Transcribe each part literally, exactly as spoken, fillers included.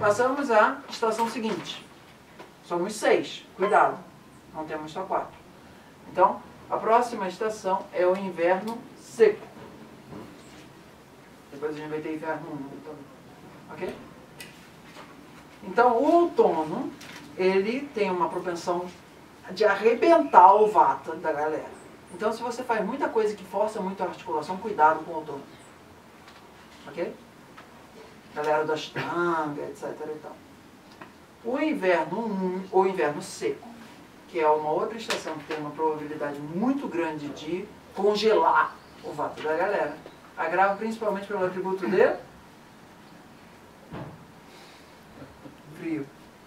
Passamos à estação seguinte. Somos seis. Cuidado, não temos só quatro. Então, a próxima estação é o inverno seco. Depois a gente vai ter inverno úmido também. Ok? Então, o outono, ele tem uma propensão de arrebentar o vata da galera. Então, se você faz muita coisa que força muito a articulação, cuidado com o outono. Ok? Galera da Ashtanga, etcétera e tal. O inverno, um, o inverno seco, que é uma outra estação que tem uma probabilidade muito grande de congelar o vata da galera, agrava principalmente pelo atributo de frio.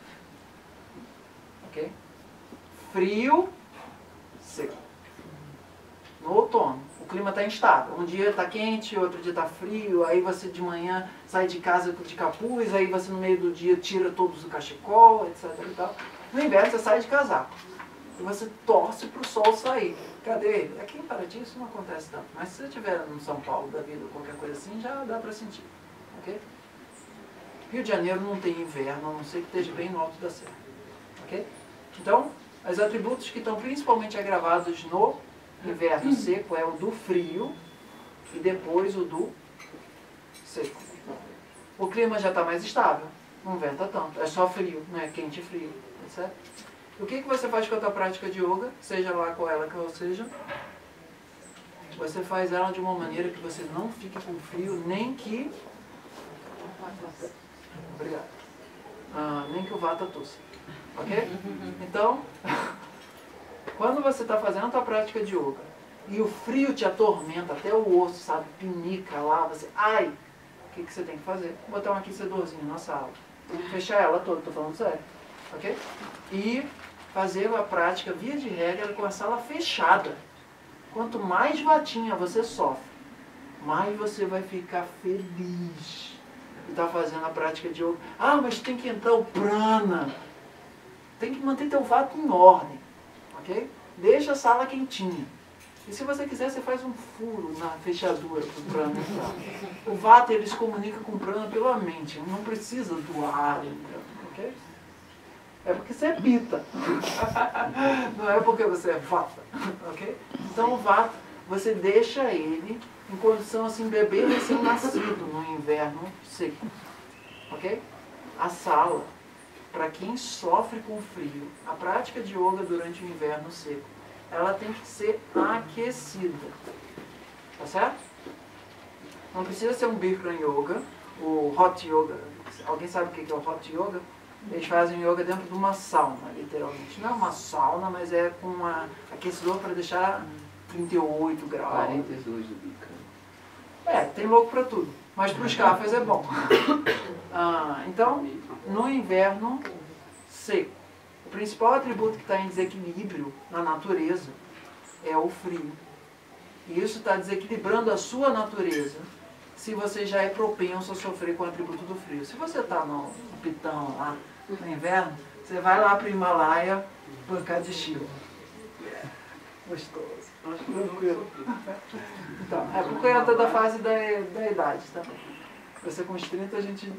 Ok? Frio, seco. No outono, o clima está instável. Um dia está quente, outro dia está frio, aí você de manhã sai de casa de capuz, aí você no meio do dia tira todos o cachecol, etcétera e tal. No inverno você sai de casaco. E você torce para o sol sair. Cadê ele? Aqui em Paraty isso não acontece tanto, mas se você estiver no São Paulo da vida ou qualquer coisa assim, já dá para sentir. Ok? Rio de Janeiro não tem inverno, a não ser que esteja bem no alto da serra. Ok? Então, os atributos que estão principalmente agravados no inverno seco é o do frio e depois o do seco. O clima já está mais estável, não venta tanto, é só frio, não é quente e frio, tá certo? O que, que você faz com a tua prática de yoga, seja lá qual ela que seja? Você faz ela de uma maneira que você não fique com frio, nem que... Obrigado. Ah, nem que o vata tosse. Ok? Então, quando você está fazendo a tua prática de yoga e o frio te atormenta até o osso, sabe? Pinica lá, você... Ai! O que, que você tem que fazer? Botar um aquecedorzinho na sala. Fechar ela toda, estou falando sério. Ok? E fazer a prática, via de regra, com a sala fechada. Quanto mais vatinha você sofre, mais você vai ficar feliz de estar fazendo a prática de yoga. Ah, mas tem que entrar o prana. Tem que manter teu vato em ordem. Ok? Deixa a sala quentinha. E se você quiser, você faz um furo na fechadura do prana entrar. O vata, ele se comunica com o prana pela mente. Não precisa do ar. Ok? É porque você é pita. Não é porque você é vata. Ok? Então o vata, você deixa ele em condição assim, bebê recém-nascido no inverno seco. Ok? A sala, para quem sofre com frio, a prática de yoga durante o inverno seco, ela tem que ser aquecida. Tá certo? Não precisa ser um Bikram Yoga, o Hot Yoga. Alguém sabe o que é o Hot Yoga? Eles fazem yoga dentro de uma sauna, literalmente. Não é uma sauna, mas é com um aquecedor para deixar trinta e oito graus. quarenta e dois do Bikram. É, tem louco para tudo. Mas para os cafés é bom. Ah, então, no inverno seco, o principal atributo que está em desequilíbrio na natureza é o frio. E isso está desequilibrando a sua natureza se você já é propenso a sofrer com o atributo do frio. Se você está no pitão lá, no inverno, você vai lá para o Himalaia bancar de Shiva. Gostoso. Tranquilo. Então, é por conta da fase da, da idade, tá? Você com os trinta, a gente...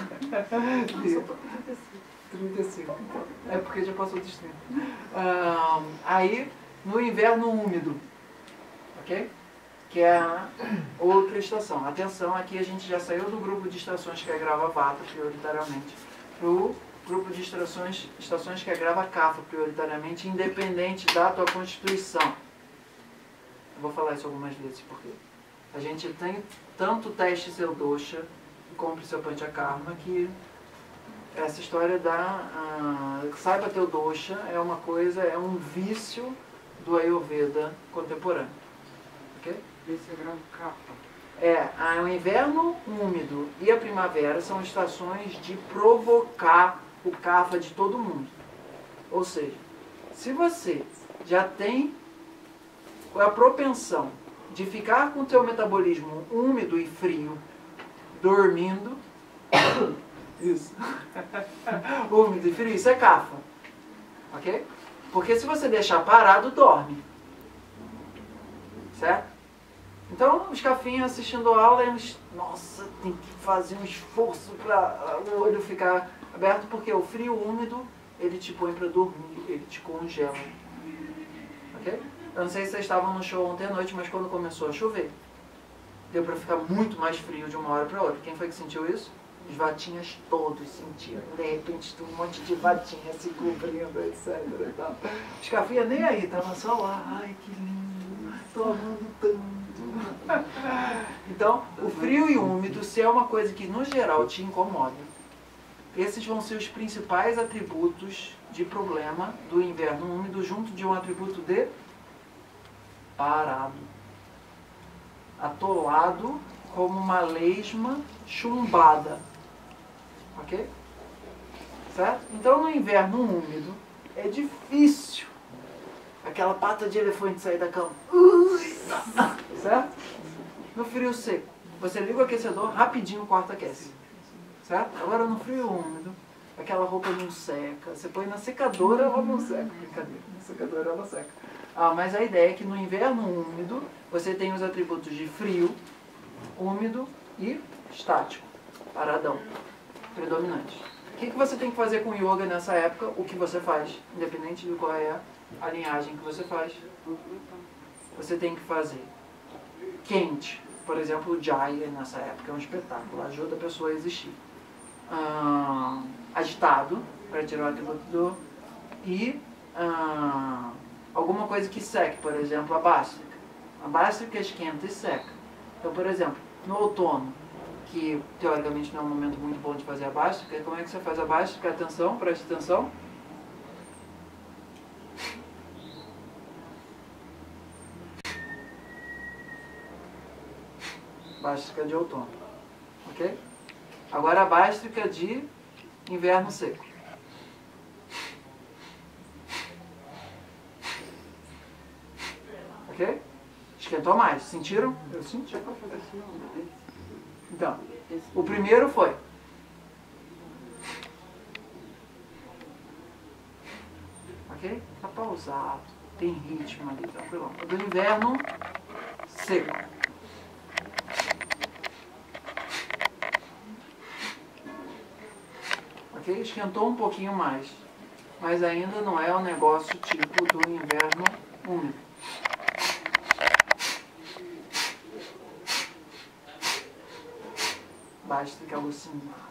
trinta e cinco. Então, é porque já passou dos trinta. Ah, aí, no inverno úmido, ok? Que é a outra estação. Atenção, aqui a gente já saiu do grupo de estações que agrava vata, prioritariamente, para o grupo de estações, estações que agrava kapha, prioritariamente, independente da tua constituição. Eu vou falar isso algumas vezes, porque a gente tem tanto teste seu dosha como seu panchakarma, que essa história da uh, saiba teu dosha é uma coisa, é um vício do Ayurveda contemporâneo. Ok? Esse é grande kapha. É, a, o inverno úmido e a primavera são estações de provocar o kapha de todo mundo. Ou seja, se você já tem a propensão de ficar com o teu metabolismo úmido e frio, dormindo, isso, úmido e frio, isso é kapha, ok? Porque se você deixar parado, dorme, certo? Então, os cafinhos assistindo a aula, eles, nossa, tem que fazer um esforço para o olho ficar aberto, porque o frio úmido, ele te põe para dormir, ele te congela. Ok? Eu não sei se vocês estavam no show ontem à noite, mas quando começou a chover, deu para ficar muito mais frio de uma hora para outra. Quem foi que sentiu isso? Os vatinhas todos sentiram. De repente, um monte de vatinha se cobrindo, etcétera. E tal. Os cafinhas nem aí, estavam só lá. Ai, que lindo, tô amando tanto. Então, o frio e o úmido, se é uma coisa que no geral te incomoda, esses vão ser os principais atributos de problema do inverno úmido, junto de um atributo de parado. Atolado como uma lesma chumbada. Ok? Certo? Então, no inverno úmido, é difícil aquela pata de elefante sair da cama. Certo? No frio seco, você liga o aquecedor, rapidinho o quarto aquece. Certo? Agora no frio úmido, aquela roupa não seca. Você põe na secadora, ela não seca. Brincadeira, na secadora ela seca. Ah, mas a ideia é que no inverno úmido, você tem os atributos de frio, úmido e estático. Paradão. Predominante. O que, que você tem que fazer com yoga nessa época? O que você faz, independente de qual é a linhagem que você faz. Você tem que fazer quente. Por exemplo, o Jaya nessa época é um espetáculo, ajuda a pessoa a existir. Ah, agitado, para tirar o atributo do... E ah, alguma coisa que seque, por exemplo, a bástrica. A bástrica esquenta e seca. Então, por exemplo, no outono, que teoricamente não é um momento muito bom de fazer a bástrica, como é que você faz a bástrica? Atenção, preste atenção. Bástrica de outono, ok? Agora a bástrica de inverno seco. Ok? Esquentou mais, sentiram? Eu senti. Então, o primeiro foi. Ok? Tá pausado, tem ritmo ali, tranquilo. O do inverno seco. Ok? Esquentou um pouquinho mais, mas ainda não é o negócio tipo do inverno úmido. Basta que alucinar.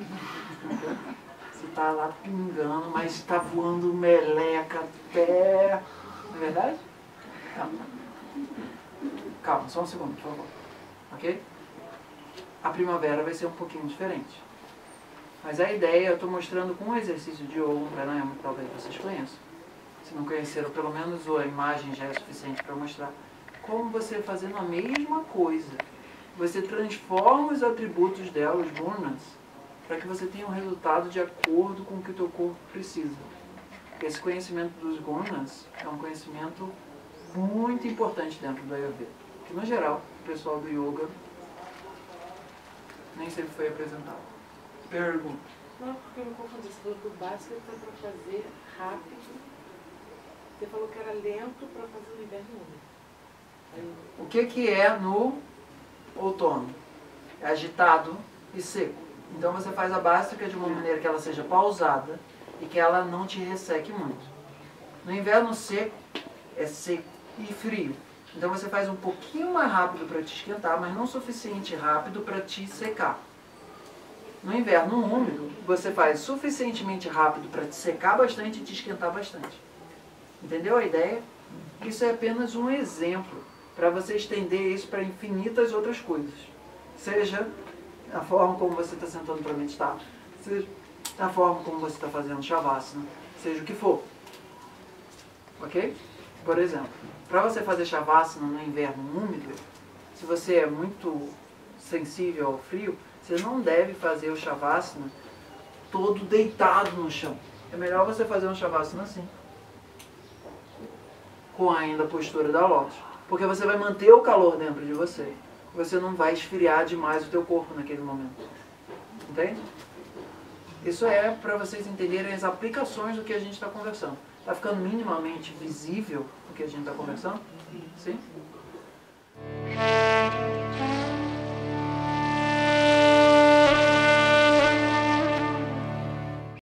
Você tá lá pingando, mas está voando meleca até... Não é verdade? Calma. Calma, só um segundo, por favor. Ok? A primavera vai ser um pouquinho diferente. Mas a ideia, eu estou mostrando com um exercício de yoga, um pranayama, que talvez vocês conheçam. Se não conheceram, pelo menos a imagem já é suficiente para mostrar como você fazendo a mesma coisa. Você transforma os atributos dela, os gunas, para que você tenha um resultado de acordo com o que o teu corpo precisa. Esse conhecimento dos gunas é um conhecimento muito importante dentro do Ayurveda. Que, no geral, o pessoal do yoga nem sempre foi apresentado. Pergunta. Não, porque eu me confundi. Você falou que o básico foi para fazer rápido. Você falou que era lento para fazer o inverno úmido. O que, que é no outono? É agitado e seco. Então você faz a básica de uma maneira que ela seja pausada e que ela não te resseque muito. No inverno seco, é seco e frio. Então você faz um pouquinho mais rápido para te esquentar, mas não suficiente rápido para te secar. No inverno úmido, você faz suficientemente rápido para te secar bastante e te esquentar bastante. Entendeu a ideia? Isso é apenas um exemplo para você estender isso para infinitas outras coisas. Seja a forma como você está sentando para meditar, seja a forma como você está fazendo Shavasana, seja o que for. Ok? Por exemplo, para você fazer Shavasana no inverno úmido, se você é muito sensível ao frio, você não deve fazer o Shavasana todo deitado no chão. É melhor você fazer um Shavasana assim, com ainda a postura da Lotus. Porque você vai manter o calor dentro de você. Você não vai esfriar demais o teu corpo naquele momento. Entende? Isso é para vocês entenderem as aplicações do que a gente está conversando. Está ficando minimamente visível o que a gente está conversando? Sim?